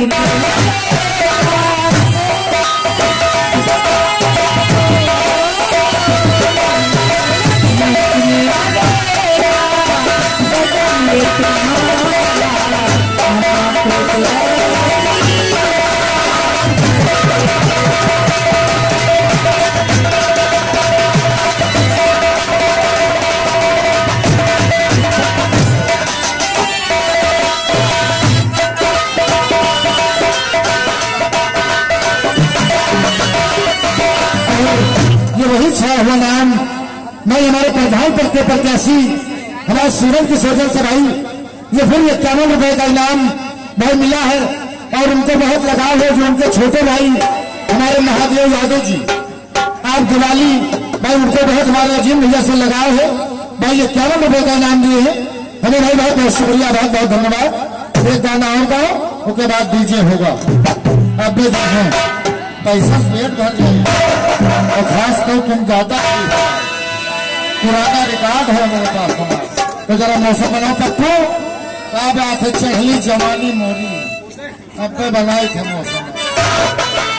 हुआ नाम मैं हमारे प्रधान प्रत्याशी हमारे सूरज की सोजन से भाई ये फिर 51 रुपए का इनाम भाई मिला है और उनको बहुत लगाव है जो उनके छोटे भाई हमारे महादेव यादव जी आप दिवाली भाई उनको बहुत हमारे अजीम भैया से लगाव है भाई 51 रुपए का इनाम दिए हैं हमें भाई बहुत बहुत शुक्रिया बहुत बहुत धन्यवाद। एक गाना और गाओ उसके बाद डीजे होगा अब भी देखें पैसा पेट भर जाएगा और खास कर तुम ज्यादा पुराना रिकॉर्ड है मेरे पास तुम्हारा तो जरा मौसम बनाओ पप्पू क्या बात है चढ़ली जवानी मोरी अब बनाए थे मौसम